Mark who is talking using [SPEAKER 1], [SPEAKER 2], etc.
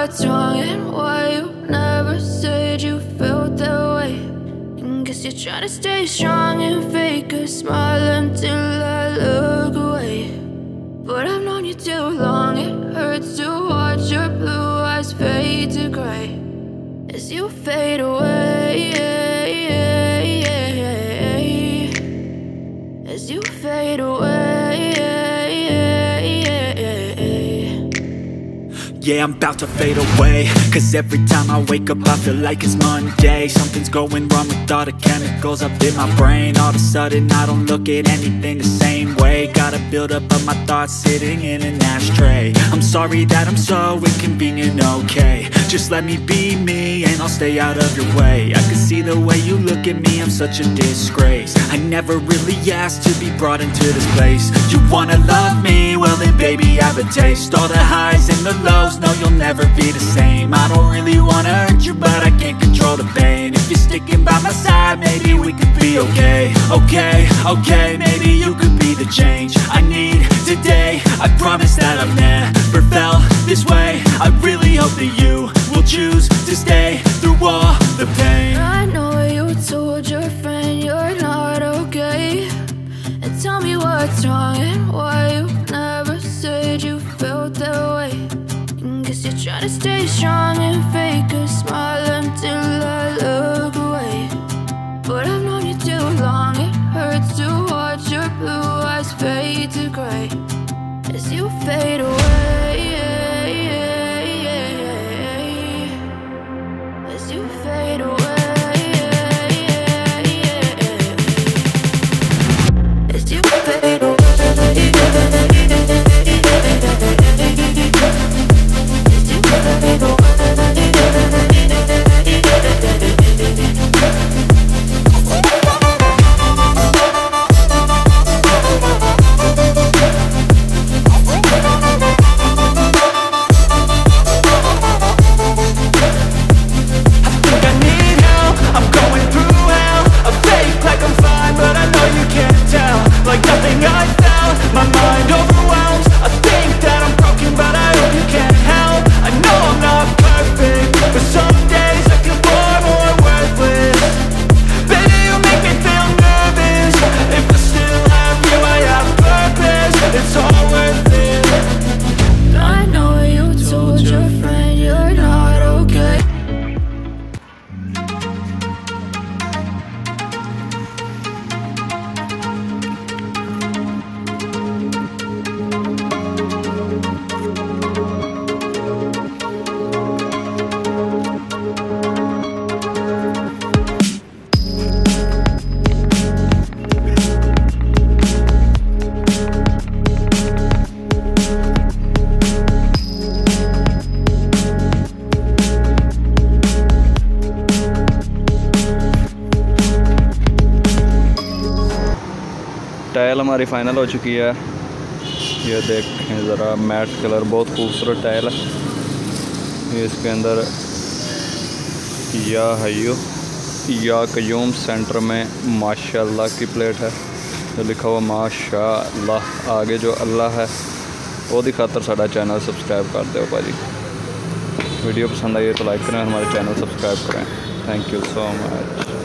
[SPEAKER 1] what's wrong and why you never said you felt that way. And guess you're trying to stay strong and fake a smile until I look away. But I've known you too long, it hurts to watch your blue eyes fade to gray as you fade away, as you fade away.
[SPEAKER 2] Yeah, I'm about to fade away, cause every time I wake up I feel like it's Monday. Something's going wrong with all the chemicals up in my brain. All of a sudden I don't look at anything the same way. Got a buildup of my thoughts sitting in an ashtray. I'm sorry that I'm so inconvenient, okay. Just let me be me and I'll stay out of your way. I can see the way you look at me, I'm such a disgrace. I never really asked to be brought into this place. You wanna love me? Well then baby, have a taste. All the highs and the lows, no, you'll never be the same. I don't really wanna hurt you, but I can't control the pain. If you're sticking by my side, maybe we could be okay. Okay, maybe you could be the change I need today. I promise that I've never felt this way. I really hope that you will choose to stay through all the pain.
[SPEAKER 1] I know you told your friend you're not okay, and tell me what's wrong and why you never said you felt that way. Guess you're trying to stay strong and fake a smile until I look away. But I've known you too long, it hurts to watch your blue eyes fade to gray as you fade away, as you fade away, as you fade away.
[SPEAKER 3] Tile हमारी final हो चुकी है। ये देखें ज़रा, matte colour, बहुत खूबसूरत tile है। ये इसके अंदर या हय्यू या कयूम सेंटर में माशाल्लाह की प्लेट है, जो लिखा हुआ माशाल्लाह। आगे जो अल्लाह है वो दी खातर साडा चैनल सब्सक्राइब कर दो भाजी। वीडियो पसंद आई तो लाइक करें, हमारे चैनल सब्सक्राइब करें। Thank you so much.